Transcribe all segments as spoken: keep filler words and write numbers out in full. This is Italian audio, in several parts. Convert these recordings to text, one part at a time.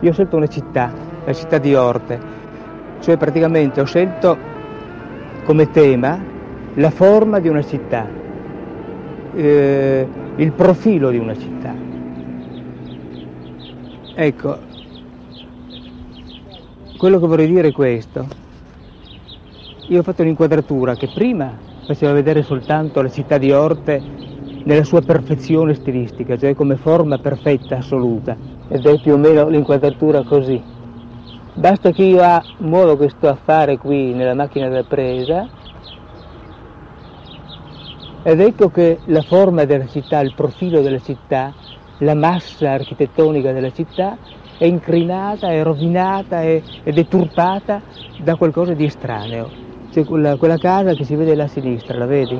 Io ho scelto una città, la città di Orte, cioè praticamente ho scelto come tema la forma di una città, eh, il profilo di una città. Ecco, quello che vorrei dire è questo. Io ho fatto un'inquadratura che prima faceva vedere soltanto la città di Orte nella sua perfezione stilistica, cioè come forma perfetta, assoluta, ed è più o meno l'inquadratura così. Basta che io muovo questo affare qui nella macchina da presa ed ecco che la forma della città, il profilo della città, la massa architettonica della città è incrinata, è rovinata, è, è deturpata da qualcosa di estraneo. C'è quella, quella casa che si vede là a sinistra, la vedi?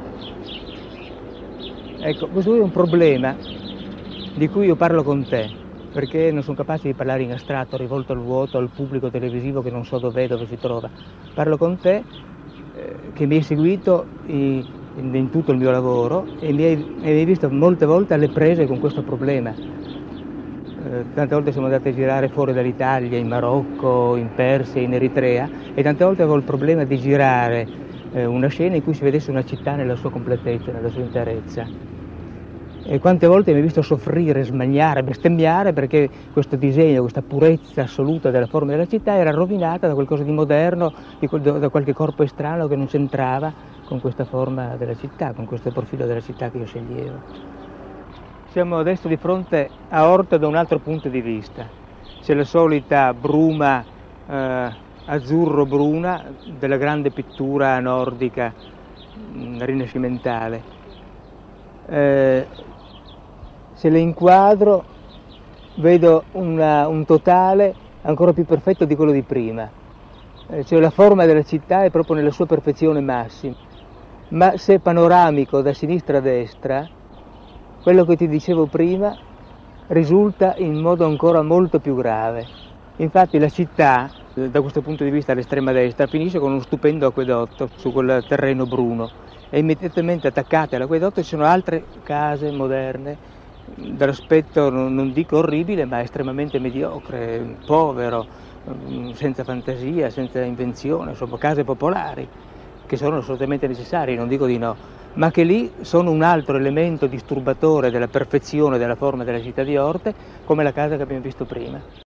Ecco, questo è un problema di cui io parlo con te, perché non sono capace di parlare in astratto, rivolto al vuoto, al pubblico televisivo che non so dov'è, dove si trova. Parlo con te, eh, che mi hai seguito in, in tutto il mio lavoro e mi hai, e mi hai visto molte volte alle prese con questo problema. Eh, tante volte siamo andati a girare fuori dall'Italia, in Marocco, in Persia, in Eritrea, e tante volte avevo il problema di girare eh, una scena in cui si vedesse una città nella sua completezza, nella sua interezza. E quante volte mi hai visto soffrire, smaniare, bestemmiare perché questo disegno, questa purezza assoluta della forma della città era rovinata da qualcosa di moderno, di, da qualche corpo estraneo che non c'entrava con questa forma della città, con questo profilo della città che io sceglievo. Siamo adesso di fronte a Orte da un altro punto di vista. C'è la solita bruma eh, azzurro-bruna della grande pittura nordica mh, rinascimentale. Eh, se le inquadro vedo una, un totale ancora più perfetto di quello di prima, eh, cioè la forma della città è proprio nella sua perfezione massima, ma se panoramico da sinistra a destra, quello che ti dicevo prima risulta in modo ancora molto più grave. Infatti la città, da questo punto di vista all'estrema destra, finisce con uno stupendo acquedotto su quel terreno bruno e immediatamente attaccate all'acquedotto ci sono altre case moderne dall'aspetto non dico orribile ma estremamente mediocre, povero, senza fantasia, senza invenzione, insomma case popolari che sono assolutamente necessarie, non dico di no, ma che lì sono un altro elemento disturbatore della perfezione della forma della città di Orte come la casa che abbiamo visto prima.